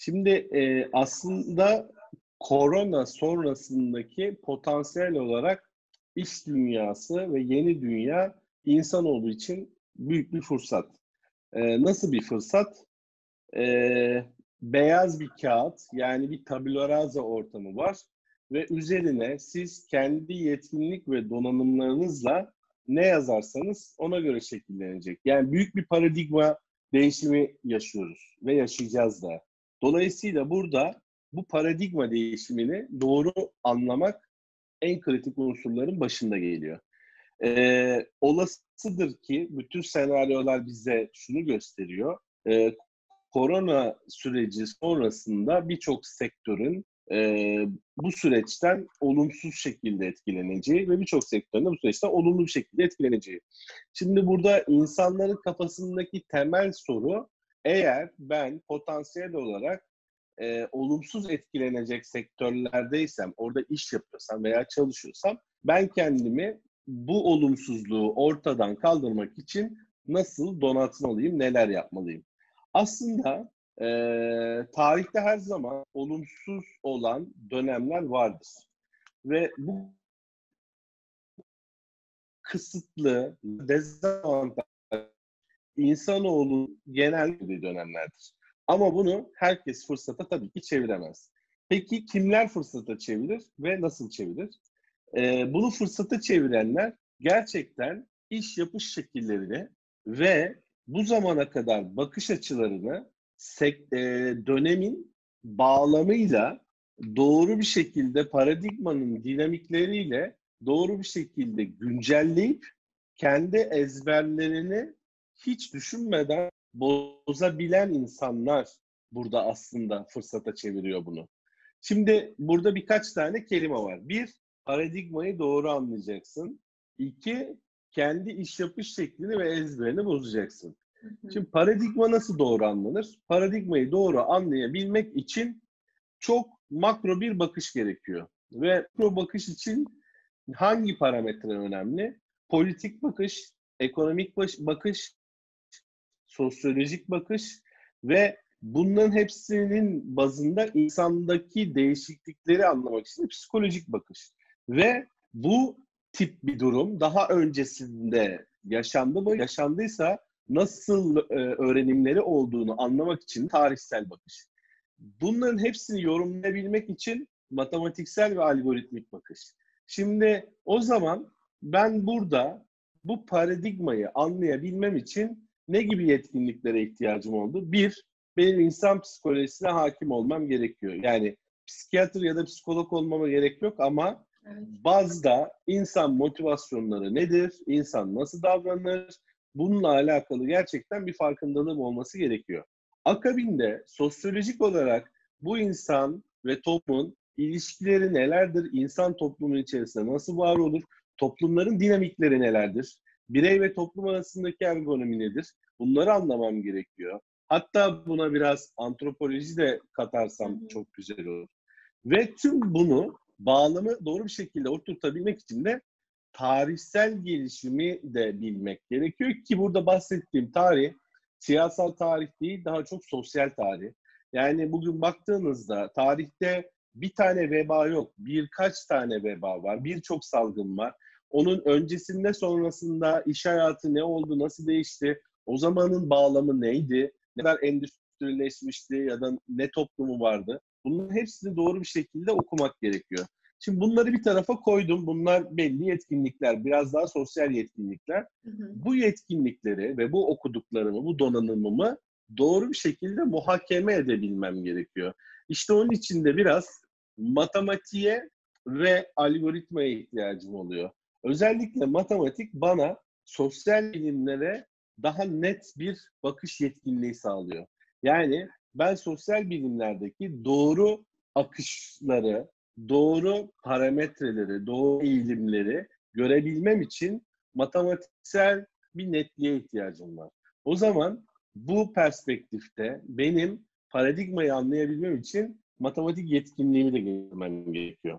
Şimdi aslında korona sonrasındaki potansiyel olarak iş dünyası ve yeni dünya insanoğlu için büyük bir fırsat. Nasıl bir fırsat? Beyaz bir kağıt, yani bir tabula rasa ortamı var ve üzerine siz kendi yetkinlik ve donanımlarınızla ne yazarsanız ona göre şekillenecek. Yani büyük bir paradigma değişimi yaşıyoruz ve yaşayacağız da. Dolayısıyla burada bu paradigma değişimini doğru anlamak en kritik unsurların başında geliyor. Olasıdır ki bütün senaryolar bize şunu gösteriyor. Korona süreci sonrasında birçok sektörün bu süreçten olumsuz şekilde etkileneceği ve birçok sektörün de bu süreçten olumlu bir şekilde etkileneceği. Şimdi burada insanların kafasındaki temel soru, eğer ben potansiyel olarak olumsuz etkilenecek sektörlerdeysem, orada iş yapıyorsam veya çalışıyorsam, ben kendimi bu olumsuzluğu ortadan kaldırmak için nasıl donatmalıyım, neler yapmalıyım? Aslında tarihte her zaman olumsuz olan dönemler vardır. Ve bu kısıtlı, dezavantaj insanoğlu genel bir dönemlerdir. Ama bunu herkes fırsata tabii ki çeviremez. Peki kimler fırsata çevirir ve nasıl çevirir? Bunu fırsata çevirenler gerçekten iş yapış şekillerini ve bu zamana kadar bakış açılarını dönemin bağlamıyla doğru bir şekilde paradigmanın dinamikleriyle doğru bir şekilde güncelleyip kendi ezberlerini hiç düşünmeden bozabilen insanlar burada aslında fırsata çeviriyor bunu. Şimdi burada birkaç tane kelime var. Bir, paradigmayı doğru anlayacaksın. İki, kendi iş yapış şeklini ve ezberini bozacaksın. Şimdi paradigma nasıl doğru anlanır? Paradigmayı doğru anlayabilmek için çok makro bir bakış gerekiyor. Ve makro bakış için hangi parametre önemli? Politik bakış, ekonomik bakış, sosyolojik bakış ve bunların hepsinin bazında insandaki değişiklikleri anlamak için psikolojik bakış. Ve bu tip bir durum daha öncesinde yaşandı mı? Yaşandıysa nasıl öğrenimleri olduğunu anlamak için tarihsel bakış. Bunların hepsini yorumlayabilmek için matematiksel ve algoritmik bakış. Şimdi o zaman ben burada bu paradigmayı anlayabilmem için ne gibi yetkinliklere ihtiyacım oldu? Bir, benim insan psikolojisine hakim olmam gerekiyor. Yani psikiyatr ya da psikolog olmama gerek yok ama bazda insan motivasyonları nedir? İnsan nasıl davranır? Bununla alakalı gerçekten bir farkındalığım olması gerekiyor. Akabinde sosyolojik olarak bu insan ve toplumun ilişkileri nelerdir? İnsan toplumun içerisinde nasıl var olur? Toplumların dinamikleri nelerdir? Birey ve toplum arasındaki ergonomi nedir? Bunları anlamam gerekiyor. Hatta buna biraz antropoloji de katarsam çok güzel olur. Ve tüm bunu bağlamı doğru bir şekilde oturtabilmek için de tarihsel gelişimi de bilmek gerekiyor ki burada bahsettiğim tarih siyasal tarih değil, daha çok sosyal tarih. Yani bugün baktığınızda tarihte bir tane veba yok, birkaç tane veba var, birçok salgın var. Onun öncesinde sonrasında iş hayatı ne oldu, nasıl değişti, o zamanın bağlamı neydi, ne kadar endüstrileşmişti ya da ne toplumu vardı. Bunların hepsini doğru bir şekilde okumak gerekiyor. Şimdi bunları bir tarafa koydum. Bunlar belli yetkinlikler, biraz daha sosyal yetkinlikler. Bu yetkinlikleri ve bu okuduklarımı, bu donanımımı doğru bir şekilde muhakeme edebilmem gerekiyor. İşte onun için de biraz matematiğe ve algoritmaya ihtiyacım oluyor. Özellikle matematik bana sosyal bilimlere daha net bir bakış yetkinliği sağlıyor. Yani ben sosyal bilimlerdeki doğru akışları, doğru parametreleri, doğru eğilimleri görebilmem için matematiksel bir netliğe ihtiyacım var. O zaman bu perspektifte benim paradigmayı anlayabilmem için matematik yetkinliğimi de getirmem gerekiyor.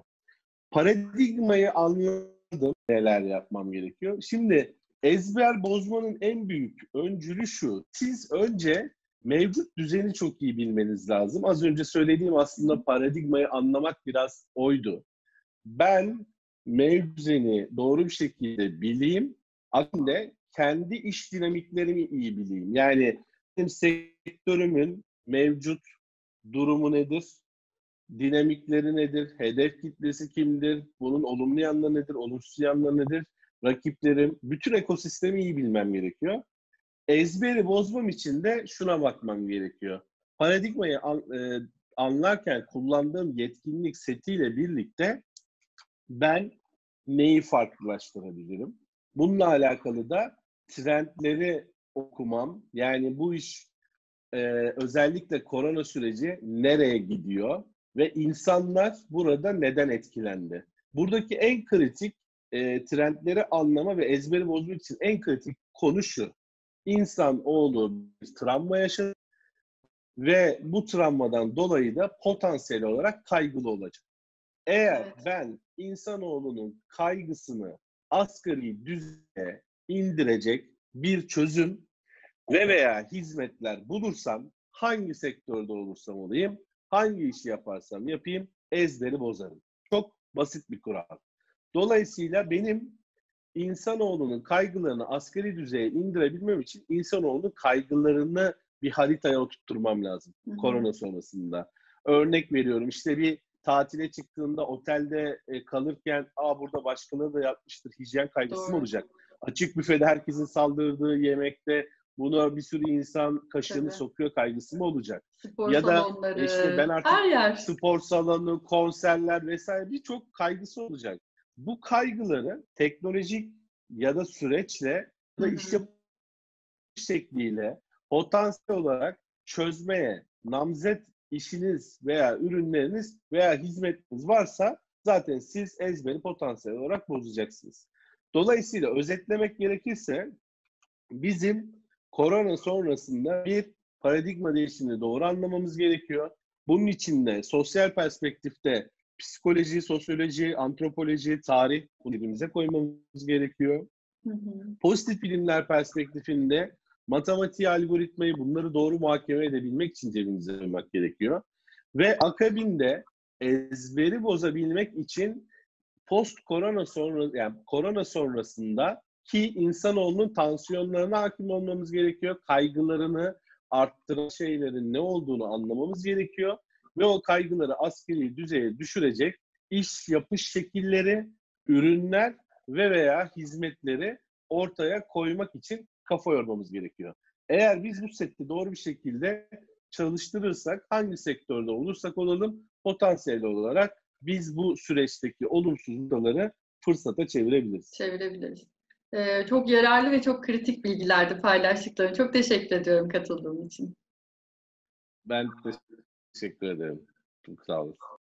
Paradigmayı anladım, neler yapmam gerekiyor. Şimdi ezber bozmanın en büyük öncülü şu. Siz önce mevcut düzeni çok iyi bilmeniz lazım. Az önce söylediğim aslında paradigmayı anlamak biraz oydu. Ben mevcut düzeni doğru bir şekilde bileyim, aslında kendi iş dinamiklerimi iyi bileyim. Yani benim sektörümün mevcut durumu nedir? Dinamikleri nedir? Hedef kitlesi kimdir? Bunun olumlu yanları nedir? Olumsuz yanları nedir? Rakiplerim, bütün ekosistemi iyi bilmem gerekiyor. Ezberi bozmam için de şuna bakmam gerekiyor. Paradigmayı anlarken kullandığım yetkinlik setiyle birlikte ben neyi farklılaştırabilirim? Bununla alakalı da trendleri okumam. Yani bu iş özellikle korona süreci nereye gidiyor ve insanlar burada neden etkilendi? Buradaki en kritik trendleri anlama ve ezberi bozmak için en kritik konu şu. İnsanoğlu bir travma yaşadı ve bu travmadan dolayı da potansiyel olarak kaygılı olacak. Eğer ben insanoğlunun kaygısını asgari düzeye indirecek bir çözüm ve veya hizmetler bulursam, hangi sektörde olursam olayım, hangi işi yaparsam yapayım, ezberi bozarım. Çok basit bir kural. Dolayısıyla benim insanoğlunun kaygılarını asgari düzeye indirebilmem için insanoğlunun kaygılarını bir haritaya oturtturmam lazım korona sonrasında. Örnek veriyorum, işte bir tatile çıktığında otelde kalırken burada başkaları da yapmıştır, hijyen kaygısı mı olacak? Açık büfede herkesin saldırdığı yemekte buna bir sürü insan kaşığını sokuyor kaygısı mı olacak? Spor ya da salonları, işte ben artık her yer. spor salonu, konserler vesaire birçok kaygısı olacak. Bu kaygıları teknolojik ya da süreçle ya da işte şekliyle potansiyel olarak çözmeye namzet işiniz veya ürünleriniz veya hizmetiniz varsa zaten siz ezberi potansiyel olarak bozacaksınız. Dolayısıyla özetlemek gerekirse bizim korona sonrasında bir paradigma değişimini doğru anlamamız gerekiyor. Bunun için de sosyal perspektifte psikoloji, sosyoloji, antropoloji, tarih bunu birbirimize koymamız gerekiyor. Pozitif bilimler perspektifinde matematiği, algoritmayı bunları doğru muhakeme edebilmek için cebimize koymak gerekiyor. Ve akabinde ezberi bozabilmek için korona yani korona sonrasında ki insanoğlunun tansiyonlarına hakim olmamız gerekiyor. Kaygılarını arttıran şeylerin ne olduğunu anlamamız gerekiyor. Ve o kaygıları asgari düzeye düşürecek iş yapış şekilleri, ürünler ve veya hizmetleri ortaya koymak için kafa yormamız gerekiyor. Eğer biz bu seti doğru bir şekilde çalıştırırsak, hangi sektörde olursak olalım, potansiyel olarak biz bu süreçteki olumsuzlukları fırsata çevirebiliriz. Çok yararlı ve çok kritik bilgilerdi paylaştıkların. Çok teşekkür ediyorum katıldığın için. Ben teşekkür ederim. Çok sağ olun.